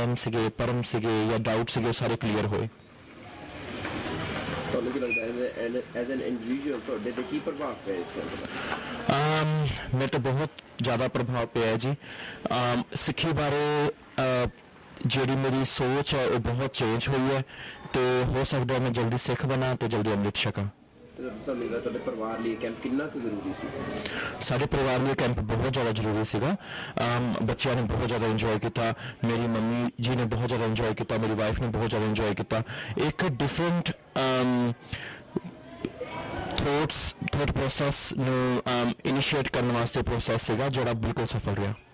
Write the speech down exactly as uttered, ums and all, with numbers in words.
ਵਹਿਮ ਸੀਗੇ, ਭਰਮ ਸੀਗੇ ਜਾਂ ਡਾਊਟ ਸੀਗੇ, ਸਾਰੇ ਕਲੀਅਰ ਹੋਏ। ਤੁਹਾਨੂੰ ਕੀ ਲੱਗਦਾ ਐਜ਼ ਐਨ ਇੰਡੀਵਿਜੂਅਲ ਤੁਹਾਡੇ 'ਤੇ ਕੀ ਪ੍ਰਭਾਵ ਪਿਆ ਇਸ ਗੱਲ ਦਾ? ਮੇਰੇ ਤੋਂ ਬਹੁਤ ਜ਼ਿਆਦਾ ਪ੍ਰਭਾਵ ਪਿਆ ਜੀ। ਸਿੱਖੀ ਬਾਰੇ ਜਿਹੜੀ ਮੇਰੀ ਸੋਚ ਹੈ ਉਹ ਬਹੁਤ ਚੇਂਜ ਹੋਈ ਹੈ, ਤੇ ਹੋ ਸਕਦਾ ਮੈਂ ਜਲਦੀ ਸਿੱਖ ਬਣਾ ਤੇ ਜਲਦੀ ਅੰਮ੍ਰਿਤ ਛਕਾਂ। ਤੁਹਾਨੂੰ ਲੱਗਦਾ ਤੁਹਾਡੇ ਪਰਿਵਾਰ ਲਈ ਕੈਂਪ ਕਿੰਨਾ ਕੁ ਜ਼ਰੂਰੀ ਸੀ? ਸਾਡੇ ਪਰਿਵਾਰ ਲਈ ਕੈਂਪ ਬਹੁਤ ਜ਼ਿਆਦਾ ਜ਼ਰੂਰੀ ਸੀਗਾ। ਬੱਚਿਆਂ ਨੇ ਬਹੁਤ ਜ਼ਿਆਦਾ ਇੰਜੋਏ ਕੀਤਾ, ਮੇਰੀ ਮੰਮੀ ਜੀ ਨੇ ਬਹੁਤ ਜ਼ਿਆਦਾ ਇੰਜੋਏ ਕੀਤਾ, ਮੇਰੀ ਵਾਈਫ ਨੇ ਬਹੁਤ ਜ਼ਿਆਦਾ ਇੰਜੋਏ ਕੀਤਾ। ਇੱਕ ਡਿਫਰੈਂਟ ਥੋਟਸ ਥੋਟ ਪ੍ਰੋਸੈਸ ਨੂੰ ਇਨੀਸ਼ੀਏਟ ਕਰਨ ਵਾਸਤੇ ਪ੍ਰੋਸੈਸ ਸੀਗਾ, ਜਿਹੜਾ ਬਿਲਕੁਲ ਸਫਲ ਰਿਹਾ।